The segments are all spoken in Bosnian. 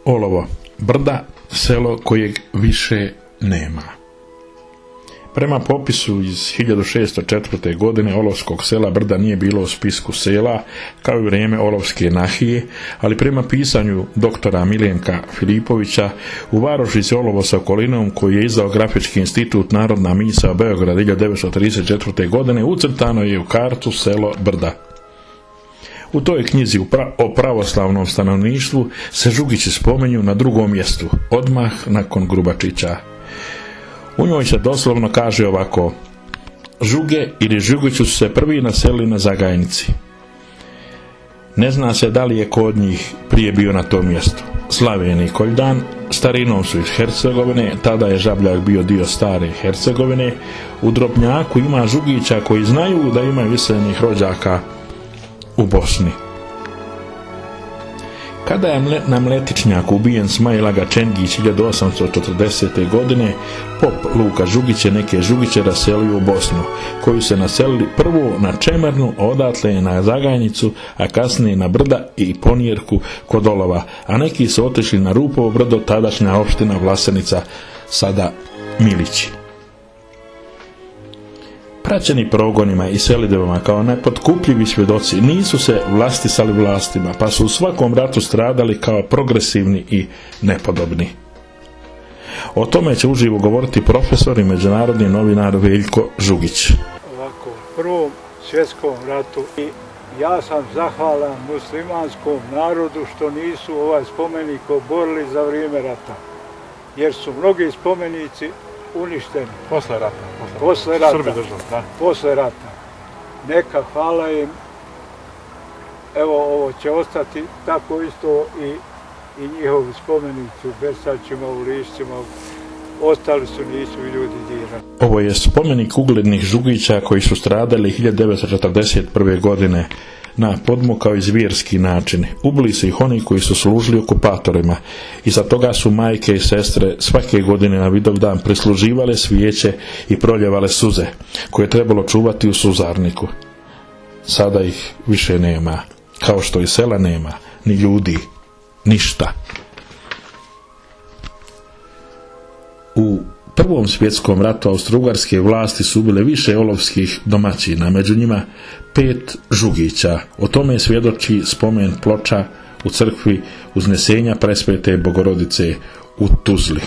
Olovo brda, selo kojeg više nema. Prema popisu iz 1604. godine olovskog sela Brda nije bilo u spisku sela, kao i vrijeme olovske nahije, ali prema pisanju doktora Miljenka Filipovića u varošici Olovo sa okolinom, koji je izdao Grafički institut Narodna misao Beograd 1934. godine, ucrtano je u kartu selo Brda. U toj knjizi o pravoslavnom stanovništvu se Žugići spominju na drugom mjestu, odmah nakon Grubačića. U njoj se doslovno kaže ovako: Žuge ili Žugići su se prvi naselili na Zagajnici. Ne zna se da li je kod njih prije bio na tom mjestu Slaven i Koljdan, starinom su iz Hercegovine, tada je Žabljak bio dio stare Hercegovine. U Drobnjaku ima Žugića koji znaju da imaju iseljenih rođaka u Bosni. Kada je na Mletičnjak ubijen Smajla Gačengić 1840. godine, pop Luka Žugić je neke Žugiće raselio u Bosnu, koju se naselili prvo na Čemernu, odatle na Zagajnicu, a kasnije na Brda i Ponjerku kod Olova, a neki su otišli na Rupovo brdo, tadašnja opština Vlasenica, sada Milići. Praćeni progonima i selidbama kao nepotkupljivi svjedoci, nisu se vlastisali vlastima, pa su u svakom ratu stradali kao progresivni i nepodobni. O tome će uživo govoriti profesor i međunarodni novinar Veljko Žugić. Ovako, u Prvom svjetskom ratu i ja sam zahvalan muslimanskom narodu što nisu ovaj spomenik oborili za vrijeme rata, jer su mnogi spomenici uništeni. Posle rata. Srbi držav, da. Posle rata. Neka, hvala im. Evo, ovo će ostati tako isto i njihovi spomenici u Bersačima, u Lišćima. Ostali su, nisu i ljudi dirani. Ovo je spomenik uglednih Žugića koji su stradali 1941. godine na podmukao i zvjerski način. Ubili su ih oni koji su služili okupatorima. Iza toga su majke i sestre svake godine na Vidovdan prisluživale svijeće i proljevale suze, koje je trebalo čuvati u suzarniku. Sada ih više nema, kao što i sela nema, ni ljudi, ništa. U Prvom svjetskom ratu austrougarske vlasti su ubile više olovskih domaćina, među njima 5 Žugića. O tome svjedoči spomen ploča u crkvi Uznesenja Presvete Bogorodice u Tuzli.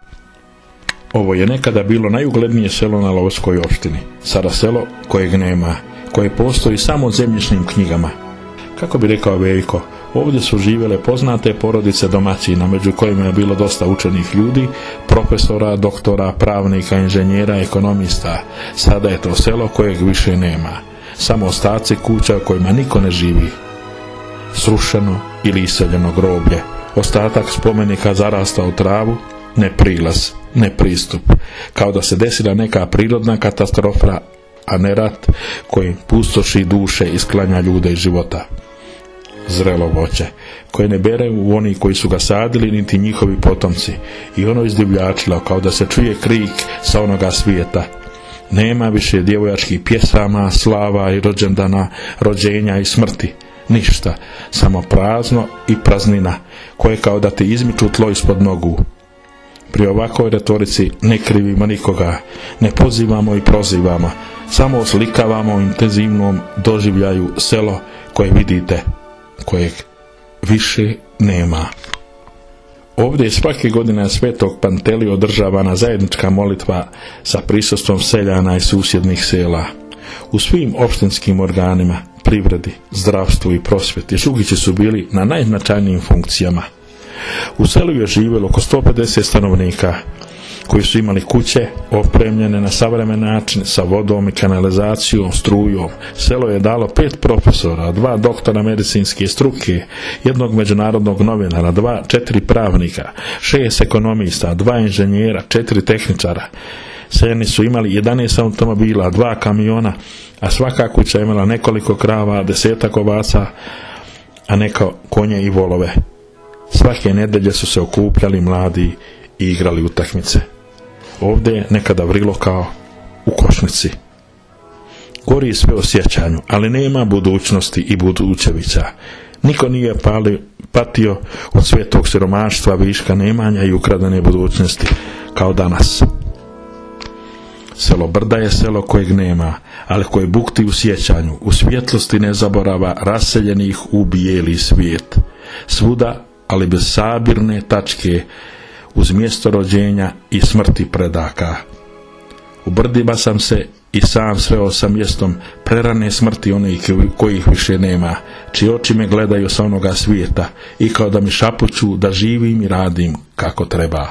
Ovo je nekada bilo najuglednije selo na Lovskoj opštini, sada selo kojeg nema, koje postoji samo u zemljišnim knjigama. Kako bi rekao Veljko, ovdje su živjele poznate porodice domaćina, među kojima je bilo dosta učenih ljudi, profesora, doktora, pravnika, inženjera, ekonomista. Sada je to selo kojeg više nema, samo ostaci kuća u kojima niko ne živi. Srušeno ili iseljeno groblje, ostatak spomenika zarasta u travu, ne prilaz, ne pristup, kao da se desila neka prirodna katastrofa, a ne rat koji pustoši duše i sklanja ljude iz života. Zrelo voće, koje ne bereju oni koji su ga sadili, niti njihovi potomci, i ono izdivljačilo, kao da se čuje krik sa onoga svijeta. Nema više djevojačkih pjesama, slava i rođendana, rođenja i smrti, ništa, samo prazno i praznina, koje kao da ti izmiču tlo ispod nogu. Pri ovakvoj retorici ne krivimo nikoga, ne pozivamo i prozivamo, samo oslikavamo u intenzivnom doživljaju selo koje vidite, kojeg više nema. Ovdje je svake godine Svetog Pantelija održavana zajednička molitva sa prisustvom seljana i susjednih sela. U svim opštinskim organima, privredi, zdravstvu i prosvjeti Žugići su bili na najznačajnijim funkcijama. U selu je živjelo oko 150 stanovnika, koji su imali kuće opremljene na savremen način sa vodom i kanalizacijom, strujom. Selo je dalo 5 profesora, 2 doktora medicinske struke, 1 međunarodnog novinara, 4 pravnika, 6 ekonomista, 2 inženjera, 4 tehničara. Seljani su imali 11 automobila, 2 kamiona, a svaka kuća imala nekoliko krava, 10 ovaca, a neka konje i volove. Svake nedelje su se okupljali mladi i igrali utakmice. Ovdje je nekada vrilo kao u košnici. Gori sve o sjećanju, ali nema budućnosti i budućevića. Niko nije patio od svetog siromaštva, viška nemanja i ukradene budućnosti, kao danas. Selo Brda je selo kojeg nema, ali koje bukti u sjećanju, u svjetlosti nezaborava raseljenih u bijeli svijet. Svuda, ali bez sabirne tačke, uz mjesto rođenja i smrti predaka. U Brdima sam se i sam sreo sa mjestom prerane smrti onih kojih više nema, čiji oči me gledaju sa onoga svijeta i kao da mi šapuću da živim i radim kako treba.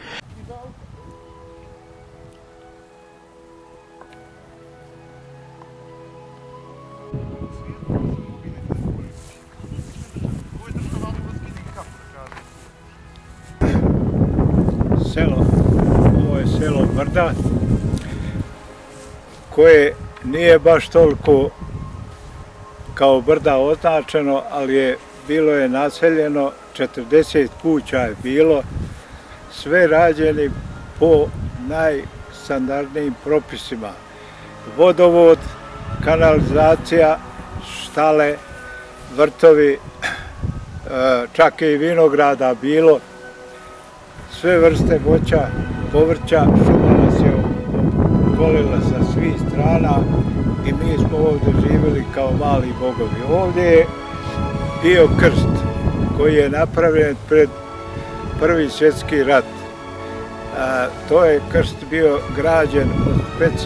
Ovo je selo Brda, koje nije baš toliko kao Brda označeno, ali bilo je naseljeno, 40 kuća je bilo, sve rađeni po najstandardnijim propisima. Vodovod, kanalizacija, štale, vrtovi, čak i vinograda bilo, sve vrste voća, povrća, šuma nas je okolila sa svih strana i mi smo ovdje živjeli kao mali bogovi. Ovdje je bio krst koji je napravljen pred Prvi svjetski rat. To je krst bio građen od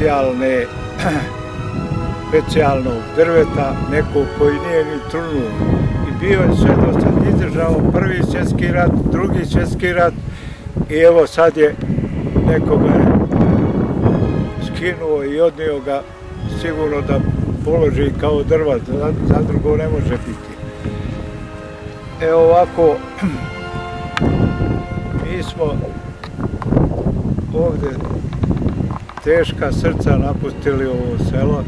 specijalnog drveta, nekog koji nije ni trunuo. I bio je sve dosta izdržao Prvi svjetski rat, Drugi svjetski rat i evo sad je nekoga skinuo i odnio ga sigurno da položi kao drva, za drugo ne može biti. Evo ovako, mi smo ovdje teška srca napustili ovo selo.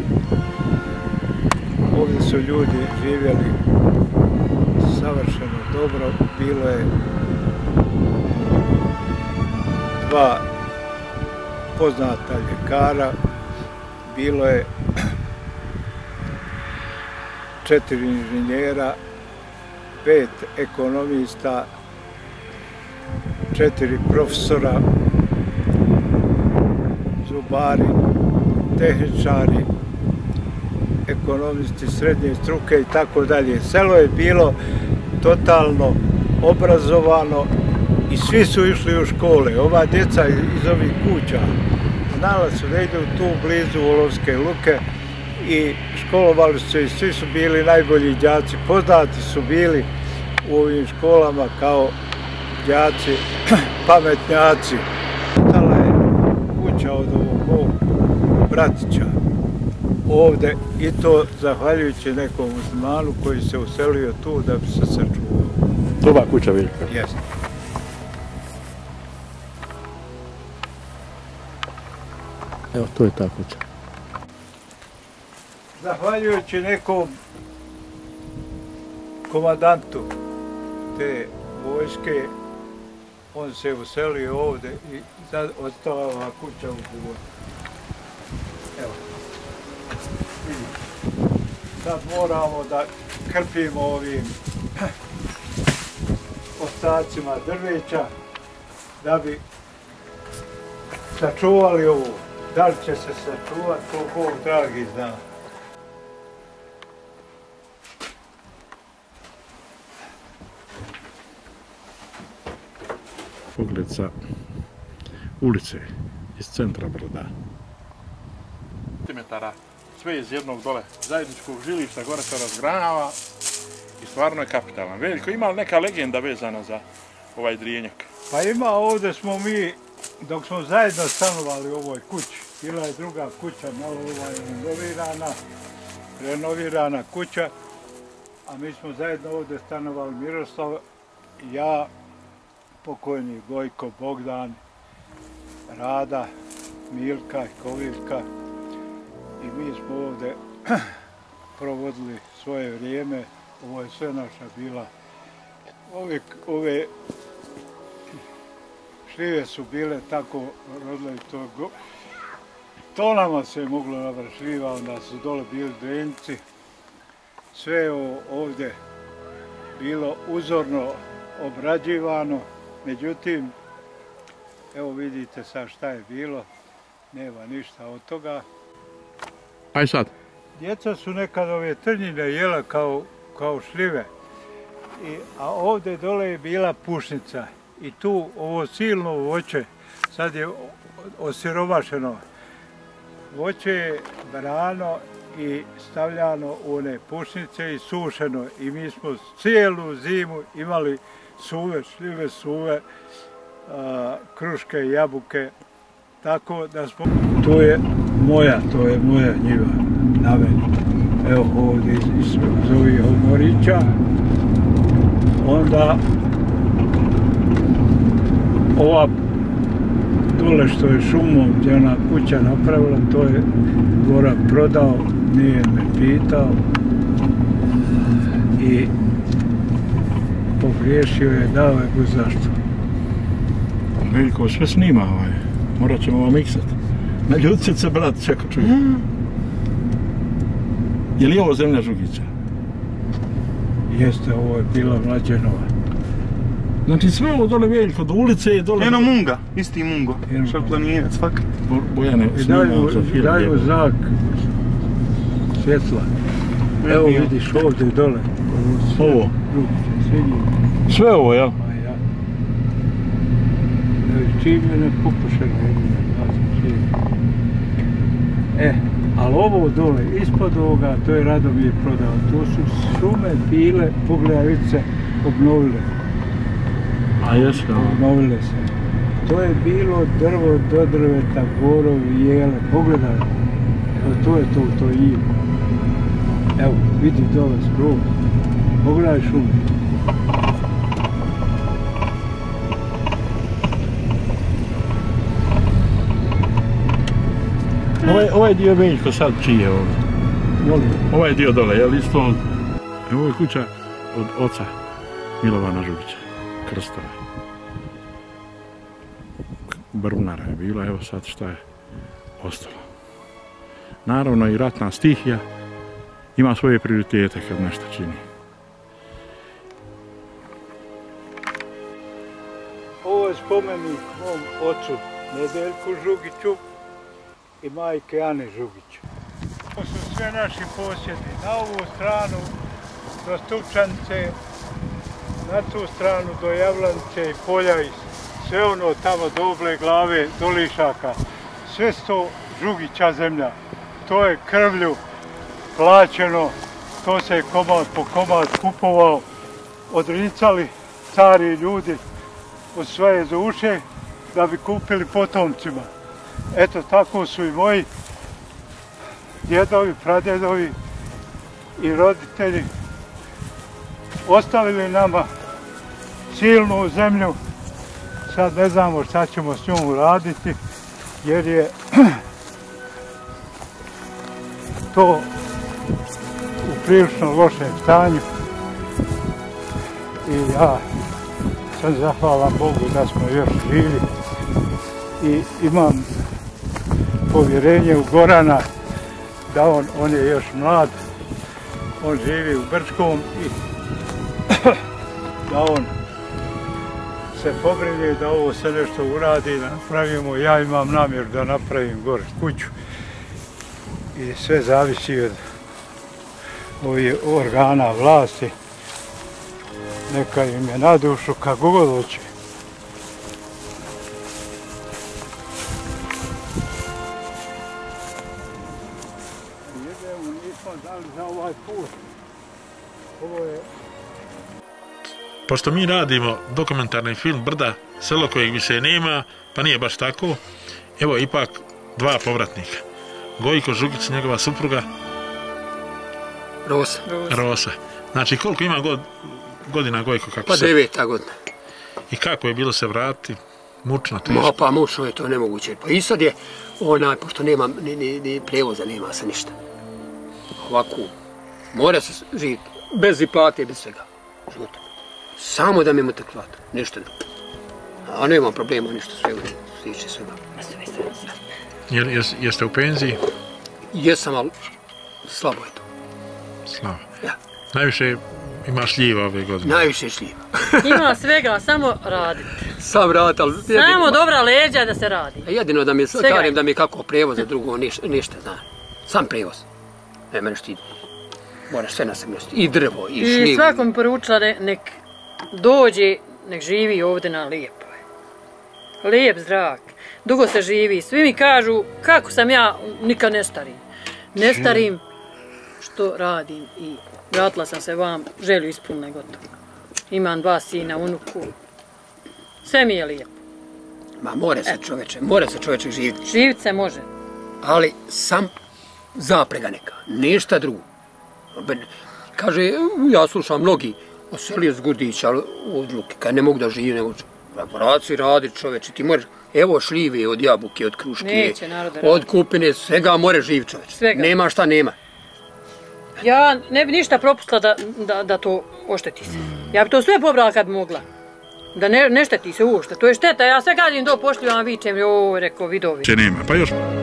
Ovdje su ljudi živjeli savršeno dobro, bilo je 2 poznata ljekara, bilo je 4 inženjera, 5 ekonomista, 4 profesora, zubari, tehničari, ekonomisti srednje struke i tako dalje. Selo je bilo totalno obrazovano i svi su išli u škole. Ova djeca iz ovih kuća znala su da idu tu blizu Olovske luke i školovali su se i svi su bili najbolji đaci. Poznati su bili u ovim školama kao đaci, pametnjaci. Ostala je kuća od ovog mog bratića ovdje i to zahvaljujući nekom muslimanu koji se uselio tu da bi se sačuvao. Ova kuća Veljka? Jeste. Evo, to je ta kuća. Zahvaljujući nekom komandantu te vojske, on se uselio ovdje i ostala ova kuća u životu. Evo, vidite. Sad moramo da krpimo ovim ostacima drveća da bi sačuvali ovo. Da li će se sačuvati, to Bog dragi zna. Pogled sa ulice iz centra Brda. Centimetara, sve iz jednog dole zajedničkog žilišta, gore se razgranava i stvarno je kapitalan. Veljko, ima li neka legenda vezana za ovaj Drijennjak? Pa ima, ovdje smo mi, dok smo zajedno stanovali u ovoj kući, bila je druga kuća, malo renovirana kuća, a mi smo zajedno ovdje stanovali Miroslav, ja, pokojni Gojko, Bogdan, Rada, Milka i Kovilka i mi smo ovdje provodili svoje vrijeme, ovo je sve naša bila. Ove šljive su bile tako rodile tonama se je moglo nabrati šljiva, onda su dole bili drenjci. Sve ovdje bilo uzorno obrađivano, međutim, evo vidite sad šta je bilo, nema ništa od toga. Aj sad. Djeca su nekad ove trnjine jela kao šljive, a ovdje dole je bila pušnica i tu ovo silno voće, sad je osiromašeno. Voće je brano i stavljano u one pušnice i sušeno i mi smo cijelu zimu imali suve, šljive suve, kruške, jabuke, tako da smo... To je moja njiva na meni. Evo ovdje iz ovih odmorića. Onda ova dole što je šumom gdje ona kuća napravila, to je Goran prodao, nije me pitao i pogriješio je, dao je go zašto. Veljko sve snima morat ćemo vam miksat. Na ljudce se brat čeka čuje. Je li ovo zemlja Žugića? Jeste, ovo je bila Mlađenova. Znači sve ovo dole Veljko, do ulice je dole... Eno Munga, isti Mungo, šarplaninac, fakat. Bojane snimao za film. Daju znak svjetla. Evo vidiš ovdje dole. Ovo? Sve ovo, jel? Čim je nepokušeno. Ali ovo dole, ispod ovoga, to je Radomir prodao. To su šume bile, pogledavice, obnovile. A jesu? Obnovile se. To je bilo drvo do drveta, borovi, jele, pogledaj. Evo, to je to ime. Evo, vidi dole skroz. Pogledaj šume. Ovaj dio Veljko sad čiji je ovdje? Ovaj dio dole, je li isto? Ovo je kuća od oca Milovana Žugića, Krstova. Brunara je bila, evo sad šta je ostalo. Naravno i ratna stihija ima svoje prioritete kad nešto čini. Ovo je spomenik mom ocu Nedeljku Žugiću i majke Ane Žugić. To su sve naši posjedi. Na ovu stranu do Stupčance, na tu stranu do Javlanice i polja i sve ono tamo do Oble Glave, do Lišaka. Sve to Žugića zemlja. To je krvlju plaćeno, to se je komad po komad kupovao, odricali stari ljudi od svoje duše da bi kupili potomcima. Eto, tako su i moji djedovi, pradjedovi i roditelji ostavili nama silnu zemlju. Sad ne znamo šta ćemo s njom uraditi, jer je to u prilično lošem stanju. I ja sam zahvalan Bogu da smo još živi i imam povjerenje u Gorana da on je još mlad, on živi u Brčkom i da on se pobrine da ovo se nešto uradi, da napravimo. Ja imam namjer da napravim gore kuću i sve zavisi od ovih organa vlasti. Neka im je na dušu kako god hoće. Jedemo, nismo dali za ovaj put. Ovo je... Pošto mi radimo dokumentarni film Brda, selo kojeg više nema, pa nije baš tako, evo ipak dva povratnika. Gojko Žugić, njegova supruga. Rosa. Znači koliko ima godina Gojko? Pa 9. godina. I kako je bilo se vratiti? Mučno, teško? Pa mučno je to nemoguće. Pa i sad je pošto nema ni prevoza, nema se ništa. Ovako, mora se živjeti, bez i plate, bez svega. Samo da mi imate platu, ništa ne. A nema problema, ništa svega, stiče svega. Jeste u penziji? Jesam, ali slabo je to. Slabo. Ja. Najviše Ima šljiva ove godine. Najviše šljiva. Ima svega, samo raditi. Sam rad, ali... Samo dobra leđa da se radi. Jedino da mi kažem da mi kako prevoza drugo ništa, zna. Sam prevoz. Ne mereš ti. Moraš sve na sebi nositi. I drvo, i šljivu. I svakom poručila nek dođe, nek živi ovdje na lijepo. Lijep zrak. Dugo se živi. Svi mi kažu kako sam ja, nikad ne starim. Ne starim što radim i vratila sam se vam, želju ispunila i gotovo. Imam 2 sina, unuku. Sve mi je lijepo. Ma mora se čoveče živjeti. Živit se može. Ali sam zaprega neka, ništa drugo. Kaže, ja slušam mnogi, oselio Zgudić, ali od Luke, kad ne mogu da živim, ne mogu. Braci radi čoveče, ti moraš, evo šljive od jabuke, od kruške, od kupine, svega more živ čoveč. Nema šta nema. Ja ne bi ništa propustila da to ošteti se. Ja bi to sve pobrala kad bi mogla. Da ne šteti se uopšte, to je šteta, ja sve gadim do pošljivam, vičem, joj, rekao, vidovi. Nema, pa još